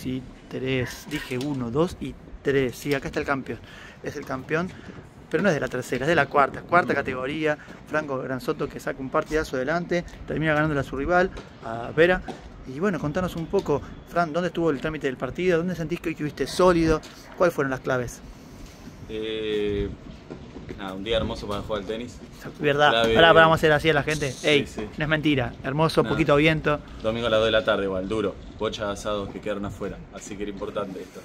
2 y 3. Dije 1, 2 y 3. Sí, acá está el campeón. Es el campeón, pero no es de la tercera, es de la cuarta. Cuarta categoría. Franco Granzotto, que saca un partidazo adelante. Termina ganándole a su rival, a Vera. Y bueno, contanos un poco, Fran, ¿dónde estuvo el trámite del partido? ¿Dónde sentís que hoy estuviste sólido? ¿Cuáles fueron las claves? Un día hermoso para jugar al tenis. ¿Verdad? Ahora vamos a hacer así a la gente. Ey, sí. no es mentira. Hermoso, poquito viento. Domingo a las 2 de la tarde, igual, duro. Bocha de asados que quedaron afuera. Así que era importante esto.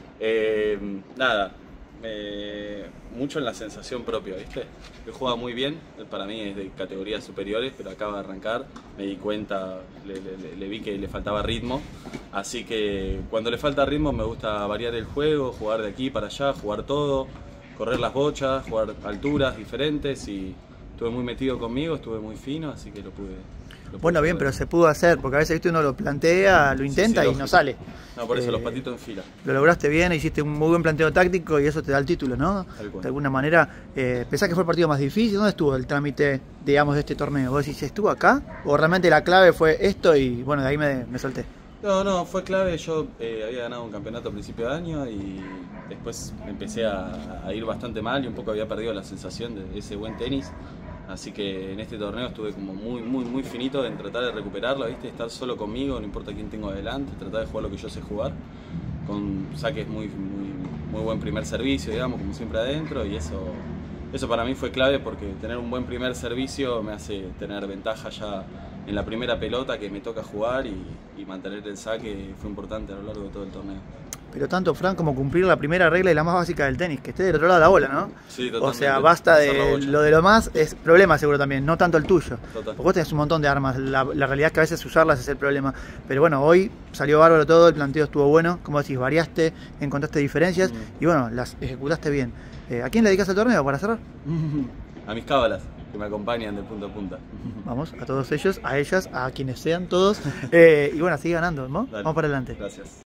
Mucho en la sensación propia, ¿viste? He jugado muy bien. Para mí es de categorías superiores, pero acaba de arrancar. Me di cuenta, le vi que le faltaba ritmo. Así que cuando le falta ritmo me gusta variar el juego, jugar de aquí para allá, jugar todo. Correr las bochas, jugar alturas diferentes y estuve muy metido conmigo, estuve muy fino, así que lo pude bueno, bien, pero se pudo hacer, porque a veces uno lo plantea, lo intenta y no sale. No, por eso los patitos en fila. Lo lograste bien, hiciste un muy buen planteo táctico y eso te da el título, ¿no? De alguna manera, ¿pensás que fue el partido más difícil? ¿Dónde estuvo el trámite, digamos, de este torneo? ¿Vos decís, estuvo acá? ¿O realmente la clave fue esto y bueno, de ahí me solté? No, fue clave. Yo había ganado un campeonato a principio de año y después empecé a ir bastante mal y un poco había perdido la sensación de ese buen tenis. Así que en este torneo estuve como muy finito en tratar de recuperarlo, ¿viste? Estar solo conmigo, no importa quién tengo adelante, tratar de jugar lo que yo sé jugar, con saques muy buen primer servicio, digamos, como siempre adentro, y eso para mí fue clave porque tener un buen primer servicio me hace tener ventaja ya en la primera pelota que me toca jugar y mantener el saque fue importante a lo largo de todo el torneo. Pero tanto, Fran, como cumplir la primera regla y la más básica del tenis, que esté del otro lado de la bola, ¿no? Sí, totalmente. O sea, basta de lo más, es problema seguro también, no tanto el tuyo. Total. Porque vos tenés un montón de armas, la realidad es que a veces usarlas es el problema. Pero bueno, hoy salió bárbaro todo, el planteo estuvo bueno, como decís, variaste, encontraste diferencias y bueno, las ejecutaste bien. ¿A quién le dedicas el torneo para cerrar? A mis cábalas, que me acompañan de punta a punta. Vamos, a todos ellos, a ellas, a quienes sean todos. Y bueno, sigue ganando, ¿no? Vamos para adelante. Gracias.